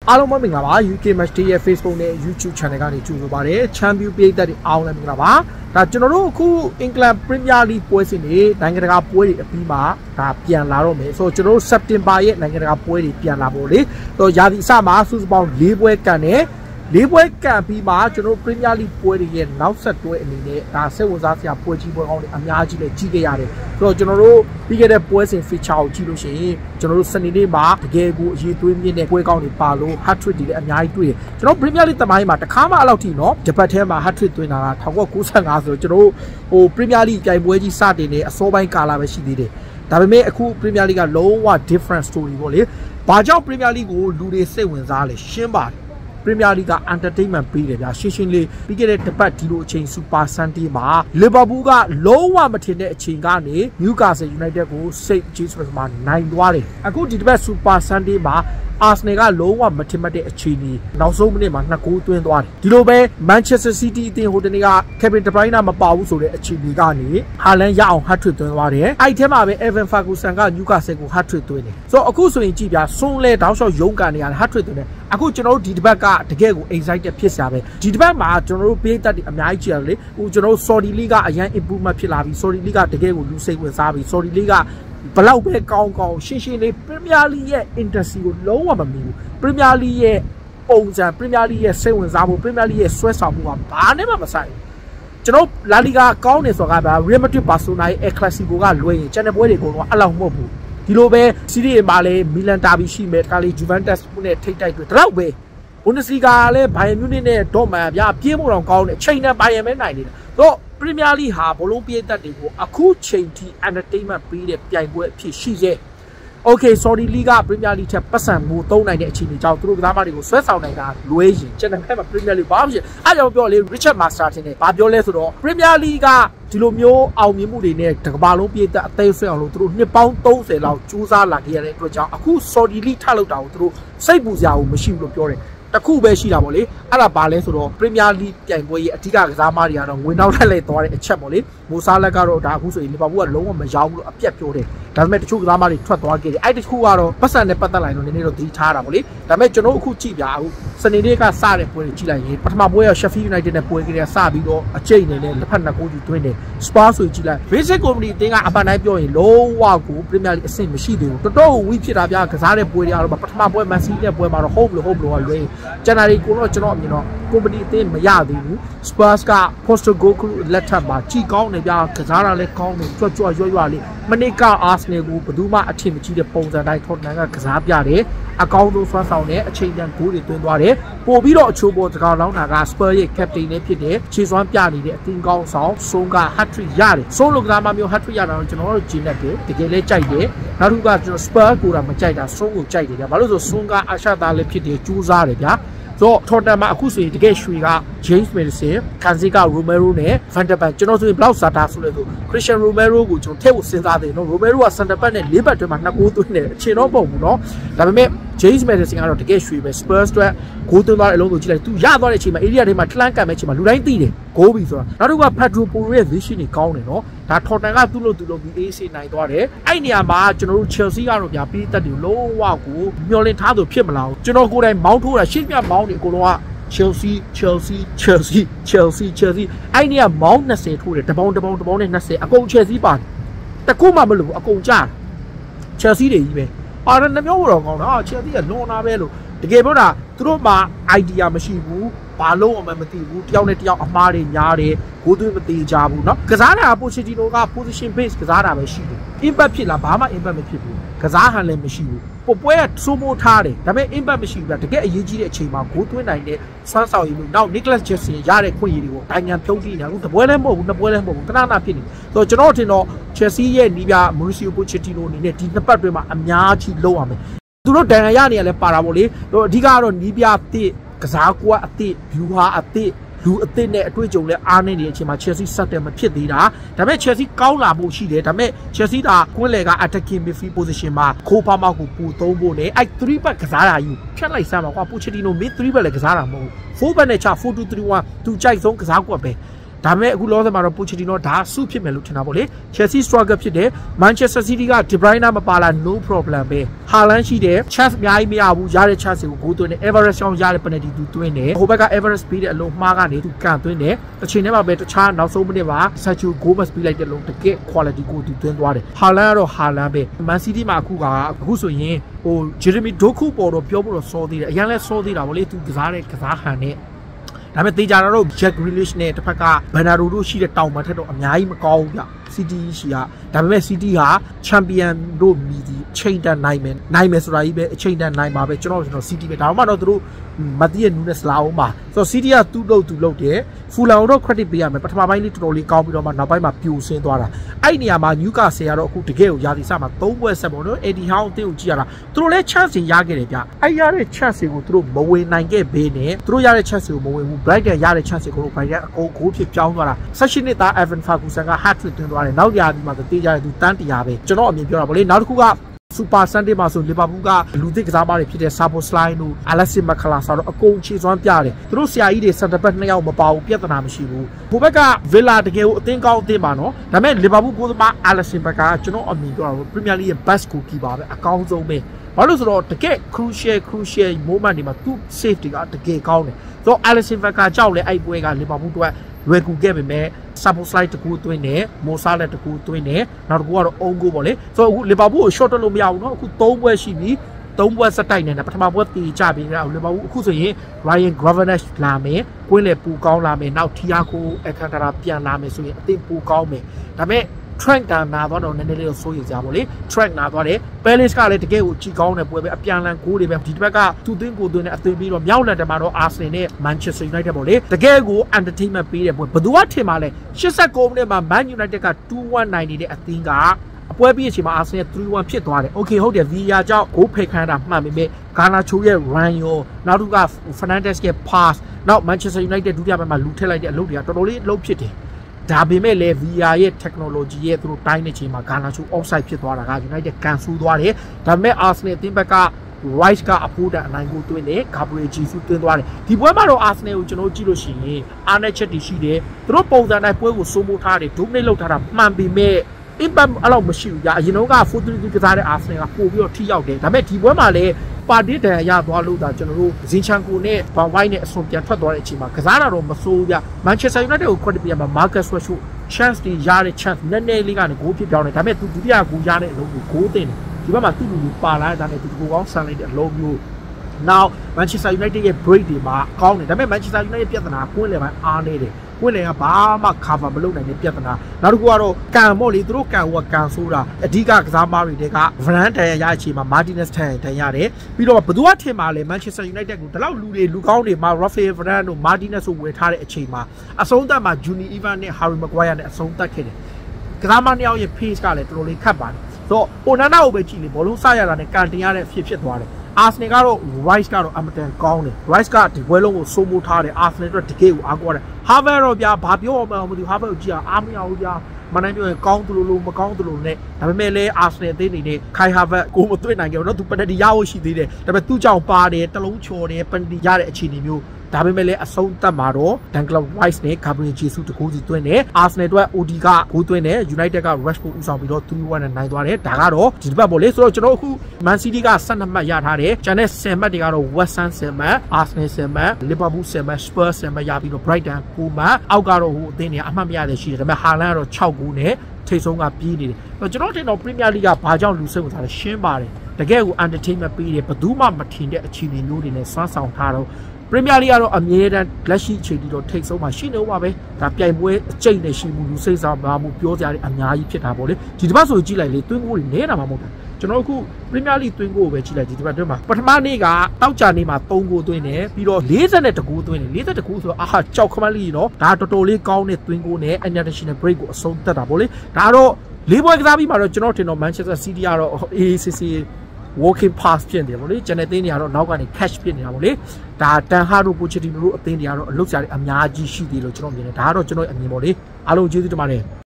အားလုံးမင်္ဂလာပါ UK Match Day ရဲ့ Facebook နဲ့ YouTube Channel ကနေကြိုဆိုပါရစေ။ Champion ပြည်သက်တွေအားလုံးမင်္ဂလာပါ။ဒါကျွန်တော်တို့အခု England Premier League ပွဲစဉ်တွေနိုင်ငံတကာပွဲတွေအပြီးမှာဒါပြန်လာတော့မယ်။ဆိုတော့ကျွန်တော်တို့ September ရဲ့နိုင်ငံတကာပွဲတွေပြန်လာဖို့လေ။ဆိုတော့ရာသီအစမှာစုစုပေါင်း၄ပွဲကန်တယ်။၄ပွဲကန်ပြီးမှကျွန်တော်တို့ Premier League ပွဲတွေရဲ့နောက်ဆက်တွဲအနေနဲ့ဒါစိတ်ဝင်စားစရာပွဲကြီးပွဲကောင်းတွေအများကြီးလည်းကြီးခဲ့ရတယ်။ဆိုတော့ကျွန်တော်တို့ပြီးခဲ့တဲ့ပွဲစဉ် feature ကိုကြည့်လို့ရှိရင်ကျွန်တော်တို့စနေနေ့မှာတကယ်ကိုအရေးသွေးမြင့်တဲ့ပွဲကောင်းတွေပါလို့ hat trick တွေလည်းအများကြီးတွေ့တယ်။ကျွန်တော် Premier League တမိုင်းမှာတစ်ခါမှအဲ့လောက်ထိနော်ဂျပန်ထဲမှာ hat trick သွင်းတာက1995ဆိုတော့ကျွန်တော်တို့ဟို Premier League ပြိုင်ပွဲကြီးစတင်နေအစောပိုင်းကာလပဲရှိသေးတယ်။ဒါပေမဲ့အခု Premier League ကလုံးဝ different story ပေါ့လေ။ဘာကြောင့် Premier League ကိုလူတွေစိတ်ဝင်စားလဲရှင်းပါတယ်Premier League က entertainment ပေးတယ်ဗျာရှင်းရှင်းလေးပြီးခဲ့တဲ့တစ်ပတ်ဒီလိုအချိန် Super Sunday မှာ Liverpool ကလုံးဝမထင်တဲ့အချိန်ကနေ Newcastle United ကို St James's မှာနိုင်သွားတယ်အခုဒီတစ်ပတ် Super Sunday မှာArsenal ကလုံးဝမထင်မှတ်တဲ့အခြေအနေနောက်ဆုံးမိနစ်မှာ2ဂိုးသွင်းသွားတယ်ဒီလိုပဲ Manchester City အသင်းဟိုတနေ့က Kevin De Bruyne မပါဘူးဆိုတဲ့အခြေအနေကနေ Haaland ရအောင် hat trick သွင်းသွားတယ်အဲ့ဒီထဲမှာပဲ Evan Ferguson က Newcastle ကို hat trick သွင်းတယ်ဆိုတော့အခုဆိုရင်ကြည့်ပြဆုံးလဲတောက်လျှောက်ရုံးကန်နေရတယ် hat trick သွင်းတယ်အခုကျွန်တော်တို့ဒီတစ်ပတ်ကတကယ်ကို excited ဖြစ်စရာပဲဒီတစ်ပတ်မှာကျွန်တော်တို့ပေးတတ်တယ်အများကြီးကြည့်ရလေဟိုကျွန်တော်တို့ Saudi League ကအရန် improvement ဖြစ်လာပြီ Saudi League ကတကယ်ကိုလူစိတ်ဝင်စားပြီ Saudi League ကဘလောက်ပဲကောင်းကောင်းရှင်းရှင်းလေး Premier League ရဲ့ industry ကိုလုံးဝမမီဘူး Premier League ရဲ့ပုံစံ Premier League ရဲ့စိတ်ဝင်စားမှု Premier League ရဲ့ဆွဲဆောင်မှုကဘာနဲ့မှမဆိုင်ဘူးကျွန်တော် La Liga ကောင်းနေဆိုတာက Real Madrid Barcelona ရဲ့ El Clasico ကလွှဲရင်ကျန်တဲ့ပွဲတွေအကုန်လုံးအဲ့လောက်မဟုတ်ဘူးဒီလိုပဲ Serie A မှာလည်း Milan Derby ရှိမယ်တခါလေ Juventus နဲ့ထိတ်တိုက်တွေ့တော့ပဲ Bundesliga ကလည်း Bayern Munich နဲ့ Dortmund ဗျာပြေးမှုတော့ကောင်းတယ်ချိန်နဲ့ Bayern ပဲနိုင်နေတာတော့ Premier League ဟာဘလုံးပြေးတတ်တွေကိုအခုချိန်ထိ entertainment ပေးတဲ့ပြိုင်ပွဲအဖြစ်ရှိစေ Okay Saudi League က Premier League ထက်ပတ်စံမှုသုံးနိုင်တဲ့အခြေအနေကြောင့်သူတို့ကစားမတွေကိုဆွဲဆောင်နိုင်တာလွဲရင်ကျန်တဲ့ဘက်မှာ Premier League ဘာမှမရှိအဲ့ကြောင့်ပြောလေ Richard Master တင်တယ်ဘာပြောလဲဆိုတော့ Premier League ကဒီလိုမျိုးအောင်မြင်မှုတွေနဲ့တကဘာလုံးပြေးတတ်အသေးဆွဲအောင်လို့သူတို့နှစ်ပေါင်း30လောက်ကြိုးစားလာခဲ့ရတဲ့အတွက်ကြောင့်အခု Saudi League ထလောက်တာကိုသူတို့စိတ်ပူစရာကိုမရှိဘူးလို့ပြောတယ်တခုပဲရှိတာပေါ့လေအဲ့ဒါဘာလဲဆိုတော့ Premier League ပြိုင်ပွဲရဲ့အဓိကကစားမတွေကတော့ဝင်နောက်ထပ်လိုက်သွားတဲ့အချက်ပေါ့လေမိုဆာလက်ကတော့ဒါအခုဆိုရင်လီဗာပူးကလုံးဝမရောက်ဘူးလို့အပြတ်ပြောတယ်ဒါပေမဲ့တချို့ကစားမတွေထွက်သွားခဲ့တယ်အဲ့တခုကတော့ပတ်စံနဲ့ပတ်သက်လိုက်တော့နည်းနည်းတော့သတိထားတာပေါ့လေဒါပေမဲ့ကျွန်တော်အခုကြည့်ပြအခုစနေနေ့ကစတဲ့ပွဲတွေကြည့်လိုက်ရင်ပထမပွဲက Sheffield United နဲ့ပွဲကလေးကစပြီးတော့အကျိတ်နေနဲ့လက်ဖက်နှစ်ကိုကြီးတွင်းတယ် Spurs ဆိုကြည့်လိုက် Basic Company အတင်းကအမှန်တိုင်းပြောရင်လုံးဝကို Premier League အဆင့်မရှိသေးဘူးတော်တော်ဝီးဖြစ်တာဗျာကစားတဲ့ပွဲတွေကတော့ပထမပွဲ Man City နဲ့ပွဲမှာတော့ hope လို့ကလွဲဂျန်နာရီကိုတော့ကျွန်တော်အမြင်တော့ company အတင်းမရသေးဘူး Spurs က Poster Goal လက်ထပ်မှာကြည်ကောင်းနေဗျာကစားတာလည်းကောင်းတယ်ကြွကြွရွရွလေးမနစ်က Arsenal ကိုဘယ်သူမှအထင်မကြီးတဲ့ပုံစံတိုင်း Tottenham ကကစားပြတယ်အကောင်းဆုံးဆွမ်းဆောင်တဲ့အချိန်တန်ဂိုးတွေသွင်းသွားတယ်ပို့ပြီးတော့အချိုးပေါ်တကောင်လောင်းတာက Spurs ရဲ့ captain နဲ့ဖြစ်တဲ့ခြေစွမ်းပြနေတဲ့အတင်းကောင်းဆောင်ဆုံးက hat trick ရတယ်ဆုံးလို့ကစားမမျိုး hat trick ရတာတော့ကျွန်တော်တို့ဂျင်းနဲ့တကယ်လဲကြိုက်တယ်နောက်တစ်ခုကကျွန်တော် Spurs ကိုတာမကြိုက်တာဆုံးကိုကြိုက်တယ်ဗျာဘာလို့ဆိုဆုံးကအာရှသားလည်းဖြစ်တယ်ကြိုးစားတယ်ဗျာဆိုတော့ Tottenham မှာအခုဆိုရင်တကယ်ရွှေက James Maddison ကန်စီက Romero နဲ့ Van der Beek ကျွန်တော်ဆိုရင်ဘလောက်စာတာဆိုလဲဆို Christian Romero ကိုကျွန်တော်ထည့်ဖို့စဉ်းစားတယ်နော် Romero က center back နဲ့၄ဘက်တွင်းမှာ2ဂိုးသွင်းတယ်အချိန်တော့ပုံဘူးနော်ဒါပေမဲ့ James Maddison ကတော့တကယ်ရွှေပဲ Spurs အတွက်ဂိုးသွင်းသွားတဲ့အလုံးကိုကြည့်လိုက်သူရသွားတဲ့အချိန်မှာ area ထဲမှာထလန်းကန်မဲ့အချိန်မှာလူတိုင်းသိတယ်ဂိုးပြီဆိုတာနောက်တစ်ခုက Pedro Porro ရဲ့ vision တွေကောင်းတယ်နော်ဒါ Tottenham ကသူ့လို့ပြီး AC နိုင်သွားတယ်အဲ့နေရာမှာကျွန်တော်တို့ Chelsea ကတော့ဗျာပြီးသက်တယ်လုံးဝကိုမျောလင့်ထားသူဖြစ်မလားကျွန်တော်ကိုယ်တိုင်မောင်းထိုးတာရှင်းပြမောင်းနေအကုန်လုံးကChelsea အဲ့ဒီကမောင်း20ထိုးတယ်တပေါင်းနဲ့20အကုန် Chelsea ပါတကူမှမလို့အကုန်ကြား Chelsea တွေကြီးပဲအာရနှမျိုးတော့ကောင်းတာ Chelsea ကလွန်တာပဲလို့တကယ်ပြောတာသူတို့မှာ idea မရှိဘူးဘာလို့မှမသိဘူးတယောက်နဲ့တယောက်အမားတွေညားတယ်ဂိုးသွင်းမသေးကြဘူးเนาะကစားတာ Pochettino က position base ကစားတာပဲရှိတယ် impact ဖြစ်လားဘာမှ impact မဖြစ်ဘူးကစားဟန်လည်းမရှိဘူးပွဲကစိုးမိုးထားတယ်ဒါပေမဲ့ impact မရှိဘူးဗျတကယ်အရေးကြီးတဲ့အချိန်မှာဂိုးသွင်းနိုင်တဲ့စွမ်းဆောင်ရည်လို့နောက် Nicholas Jackson ရတဲ့ခွင့်ရည်တွေကိုနိုင်ငံဖြုံးပြီးနေအခုတပွဲလည်းမဟုတ်ဘူးနှစ်ပွဲလည်းမဟုတ်ဘူးတနနာဖြစ်နေဆိုတော့ကျွန်တော်ထင်တော့ Chelsea ရဲ့နီးပြ Mauricio Pochettino အနေနဲ့ဒီနှစ်ပတ်တွင်းမှာအများကြီးလုံးအောင်မယ်သူတို့ဒဏ်ရာရနေရလဲပါတာပေါ့လေအဓိကတော့နီးပြအသစ်ကစားကွာအသစ် view ဟာအသစ်လူအသစ်နဲ့အတွေ့အကြုံလဲအားနေတဲ့အချိန်မှာ Chelsea ဆက်တယ်မဖြစ်သေးတာဒါပေမဲ့ Chelsea ကောင်းလာဖို့ရှိတယ်ဒါပေမဲ့ Chelsea ကကွင်းလယ်က attacking midfield position မှာခိုးဖားမောက်ကိုပူသုံးဖို့နဲ့အဲ့3 back ကစားတာယူဖြတ်လိုက်စမ်းပါကွာ Pochettino mid 3 back လည်းကစားတာမဟုတ်ဘူး4 back နဲ့ချ 4-2-3-1 သူကြိုက်ဆုံးကစားကွက်ပဲဒဒါပေမဲ့အခုလောဆယ်မှာတော့ Pochettino ဒါစုဖြစ်မယ်လို့ထင်တာပေါ့လေ Chelsea struggle ဖြစ်တယ် Manchester City က De Bruyne မပါလာ no problem ပဲ Haaland ရှိတယ် chance အများကြီးမရဘူးရတဲ့ chance ကို goal သွင်းတယ် Everest ရောင်းရတဲ့ penalty သူသွင်းတယ်ဟိုဘက်က Everest ပြီးတဲ့အလုံးမှားကနေသူကန်သွင်းတယ်တစ်ချိန်တည်းမှာပဲတခြားနောက်ဆုံးမိနစ်မှာ Sergio Gomez ပြီးလိုက်တဲ့လုံးတကယ် quality ကိုသူသွင်းသွားတယ် Haaland ကတော့ Haaland ပဲ Man City မှာအခုဆိုရင်ဟို Jeremy Doku ပေါ်တော့ပြောဖို့တော့စောသေးတယ်အရင်လဲစောသေးတာဗောလေသူကစားတဲ့ကစားဟန်နဲ့ဒါပေမဲ့တေချာတော့ Jack Grealish နဲ့တစ်ဖက်က Bernardo တို့ရှိတဲ့တောင်ပံထက်တော့အများကြီးမကောင်းဘူးဗျ City ရှိကဒါပေမဲ့ City ဟာ Champion တို့မြည်ဒီချိန်တန်နိုင်မယ်ဆိုတာကြီးပဲအချိန်တန်နိုင်ပါပဲကျွန်တော် City ပဲဒါမှမဟုတ်တို့မတိရဲ့ Nunes လာအောင်ပါဆိုတော့ City ကသူ့လုပ်တယ် Fulham တော့ credit ပေးရမယ်ပထမပိုင်းလေးတော်တော်လေးကောင်းပြီးတော့မှနောက်ပိုင်းမှာပြိုဆင်းသွားတာအဲ့နေရာမှာ Newcastle ကတော့အခုတကယ်ကိုရာသီစမှာ3ပွဲဆက်ပေါ့နော် Eddie Howe အသင်းကိုကြည့်ရတာသူတို့လည်း chance ရခဲ့တယ်ဗျအဲ့ရတဲ့ chance ကိုသူတို့မဝင်နိုင်ခဲ့ဘဲနဲ့သူတို့ရတဲ့ chance ကိုမဝင်ဘူး Brighton ရတဲ့ chance ကို Brighton အကုန်ဂိုးဖြစ်ပြောင်းသွားတာ16နှစ်သား Evan Ferguson က hat trick သွင်းသွားတယ်နောက်ရာသီမှာတေးကြတယ်သူတန်းတရားပဲကျွန်တော်အမြင်ပြောတာဗောလေနောက်တစ်ခုကSuper Sunday မှာဆိုလီဗာပူးကလူသစ်ကစားသမားတွေဖြစ်တဲ့ Szoboszlai တို့ Alexis McAllister တို့အကုန်ခြေစွမ်းပြတယ်သူတို့ဆရာကြီးတွေ center back 2ယောက်မပါဘူးပြဿနာမရှိဘူးဟိုဘက်က Villa တကယ်ကိုအသင်းကောင်းအသင်းပါနော်ဒါပေမဲ့လီဗာပူးကိုသမား Alexis McAllister ကျွန်တော်အမြင်ပြောတာ Premier League ရဲ့ best goalkeeper ပဲအကောင်းဆုံးပဲဘာလို့ဆိုတော့တကယ် crucial moment တွေမှာသူ safety ကတကယ်ကောင်းတယ်ဆိုတော့ Alexis McAllister ကြောက်လဲအဲ့ပွဲကလီဗာပူးတို့လွယ်ကူခဲ့ပေမဲ့ Szoboszlai တကူသွင်းတယ်မိုဆာလက်တကူသွင်းတယ်နောက်တစ်ခုကတော့အုံးကိုပေါ့လေဆိုတော့အခုလီဗာပူးကို short တက်လို့မရဘူးเนาะအခု3ပွဲရှိပြီ3ပွဲဆက်တိုက်နေတယ်ပထမပွဲတီချပြီးတော့လီဗာပူးအခုဆိုရင် Ryan Gravenberch လာမယ်ကွင်းလေပူကောင်းလာမယ်နောက် Thiago Alcantara ပြန်လာမယ်ဆိုရင်အသင်းပူကောင်းမယ်ဒါပေမဲ့track တာနာသွားတော့နည်းနည်းလေးစိုးရိမ်ကြပါလေ track နာသွားတယ် Palace ကလည်းတကယ်ကိုကြီးကောင်းတဲ့ပွဲပဲအပြန်လန်ဂိုးတွေပဲဒီတစ်ဘက်ကသူ့သွင်းကိုသွင်းတဲ့အသွင်းပြီးတော့မြောက်လက်တမှာတော့ Arsenal နဲ့ Manchester United ပေါ့လေတကယ်ကို entertainment ပေးတဲ့ပွဲဘယ်သူကထင်ပါလဲ89မိနစ်မှာ Man United က 2-1 နိုင်နေတဲ့အသင်းကအပွဲပြီးအချိန်မှာ Arsenal 3-1 ဖြစ်သွားတယ် Okay ဟုတ်တယ် VAR ကြောင့်ဂိုးဖိတ်ခန်းတာမှန်ပေမဲ့ Garnacho ရဲ့ run ရောနောက်တစ်ခုက Fernandes ရဲ့ pass နောက် Manchester United ဒုတိယပိုင်းမှာလူထည့်လိုက်တဲ့အလုပ်တွေကတော်တော်လေးအလုပ်ဖြစ်တယ်ဒါပေမဲ့လည်း VR ရဲ့ technology ရဲ့သူတို့တိုင်းနေချိန်မှာ Garnacho offside ဖြစ်သွားတာက United ကန်ဆူသွားတယ်ဒါပေမဲ့ Arsenal အသင်းဘက်က Rice ကအဖိုးတန်အနိုင်ကိုသွင်းတယ် Gabriel Jesus သွင်းသွားတယ်ဒီပွဲမှာတော့ Arsenal ကိုကျွန်တော်ကြည့်လို့ရှိရင်အားနည်းချက်တွေရှိတယ်သူတို့ပုံစံတိုင်းပွဲကိုစိုးမိုးထားတယ် dominate လုပ်ထားတာမှန်ပေမဲ့ impact အဲ့လောက်မရှိဘူးကြာအရင်တော့က 4-3 ကစားတဲ့ Arsenal ကပို့ပြီးတော့ထိရောက်တယ်ဒါပေမဲ့ဒီပွဲမှာလည်းပါတီတန်ရသွားလို့ဒါကျွန်တော်တို့ဇင်ချန်ကိုနဲ့ဘန်ဝိုင်းနဲ့အစွန်ပြန်ထွက်သွားတဲ့အချိန်မှာကစားတာတော့မစိုးဘူးဗျ Manchester United ကို credit ပေးရမှာ Marcus Rashford chance တွေရတဲ့ chance နည်းနည်းလေးကနေဂိုးဖြစ်ပြောင်းတယ်ဒါပေမဲ့သူဒုတိယဂိုးရတဲ့အလုံးကိုဂိုးတင်တယ်ဒီဘက်မှာသူ့လူပါလာတဲ့ဒါနဲ့သူကိုကောင်းဆန်လိုက်တဲ့အလုံးမျိုး now Manchester United ရဲ့ break တွေမှာကောင်းတယ်ဒါပေမဲ့ Manchester United ရဲ့ပြဿနာကွင်းလေပိုင်းအားနေတယ်ကွင်းလေကဘာမှ cover မလုပ်နိုင်တဲ့ပြဿနာနောက်တစ်ခုကတော့ကန်ပေါ့လေသူတို့ကန်ဟိုကကန်ဆိုးတာအဓိကကစားမားတွေက Varane တန်ရအချိန်မှာ Martinez တန်ရတယ်ပြီးတော့ဘယ်သူကထင်ပါလဲ Manchester United ကိုဒီလောက်လူကောင်းတွေမှာ Rafael Varane တို့ Martinez တို့ဝယ်ထားတဲ့အချိန်မှာအဆုံးသတ်မှာ Juni Ivan နဲ့ Harry Maguire နဲ့အဆုံးသတ်ခဲ့တယ်ကစားမားနှစ်ယောက်ရဲ့ pace ကလည်းတော်တော်လေးခတ်ပါတယ်ဆိုတော့ Onana ကိုပဲကြည့်လေဘောလုံးစရတာနဲ့ကန်တင်ရတဲ့ဖြစ်သွားတယ်Arsenal ကတော့ Rice ကတော့အမတန်ကောင်းတယ် Rice ကဒီပွဲလုံးကိုစိုးမိုးထားတယ် Arsenal တို့တကယ်ကိုအားကိုးတယ် Harvard တော့ဗျာဘာပြောမှမသိဘူး Harvard ကိုကြည့်အားမရဘူးဗျာမနိုင်ပြောရင်ကောင်းသလိုမကောင်းသလိုနဲ့ဒါပေမဲ့လည်း Arsenal အသင်းနေနဲ့ Kai Havertz ကိုမသွင်းနိုင်ကြဘူးเนาะသူ penalty ရဖို့ရှိသေးတယ်ဒါပေမဲ့သူ့ကြောင့်ပါတယ်တလုံးချော်တယ် penalty ရတဲ့အခြေအနေမျိုးဒါပေမဲ့လည်းအဆုံးသတ်မှာတော့ Declan Rice နဲ့ Gabriel Jesus တကူစီသွင်းတယ် Arsenal တို့ OD ကဂိုးသွင်းတယ် United က Rashford ဦးဆောင်ပြီးတော့ 3-1 နဲ့နိုင်သွားတယ်ဒါကတော့ဒီတစ်ပတ်ပေါ့လေဆိုတော့ကျွန်တော်အခု Man City က12မှတ်ရထားတယ်ကျန်တဲ့10မှတ်တွေကတော့ West Ham 10မှတ် Arsenal 10မှတ် Liverpool 10မှတ် Spurs 10မှတ်ရပြီးတော့ Brighton 9မှတ်အောက်ကတော့ဟိုအသင်းတွေအမှတ်မရတဲ့ရှိတယ်ဒါပေမဲ့ Haaland ကတော့6ဂိုးနဲ့ထိပ်ဆုံးကပြေးနေတယ်ကျွန်တော်ထင်တော့ Premier League ကဘာကြောင့်လူစိတ်ဝင်စားလဲရှင်းပါတယ်တကယ်ကို entertainment ပေးတယ်ဘယ်သူမှမထင်တဲ့အခြေအနေမျိုးတွေနဲ့စွမ်းဆောင်ထားတော့Premier League ကတော့အမြဲတမ်းလက်ရှိအချိန်ထိတော့ထိပ်ဆုံးမှာရှိနေဦးပါပဲဒါပြိုင်ပွဲအကျိတ်နဲ့ရှိမှုလူစိတ်ဆောင်မှုပြောကြတယ်အများကြီးဖြစ်တာပေါ့လေဒီတစ်ပတ်ဆိုကြည့်လိုက်လေတွင်းကိုတွေနဲတာမှမဟုတ်ဘူးကျွန်တော်အခု Premier League တွင်းကိုပဲကြည့်လိုက်ဒီတစ်ပတ်တွင်းမှာပထမနေ့ကတောက်ကြနေ့မှာ3ဂိုးသွင်းတယ်ပြီးတော့42ဂိုးသွင်းတယ်42ဂိုးဆိုတော့အာကြောက်ခမလေးနော်ဒါတော်တော်လေးကောင်းတဲ့တွင်းကိုနဲ့ International Break ကိုအဆုံးသတ်တာပေါ့လေဒါတော့၄ပွဲကစားပြီးမှတော့ကျွန်တော်ထင်တော့ Manchester City ကတော့ ACC walking pass ဖြစ်နေတယ်ဗောလေကျန်တဲ့သင်းတွေကတော့နောက်ကနေ catch ဖြစ်နေတာဗောလေဒါတန်ဟာတို့ပိုချတီနိုတို့အသင်းတွေကတော့အလုပ်ကြတယ်အများကြီးရှိသေးလို့ကျွန်တော်မြင်တယ်ဒါကတော့ကျွန်တော်အမြင်ဗောလေအားလုံးကျေးဇူးတင်ပါတယ်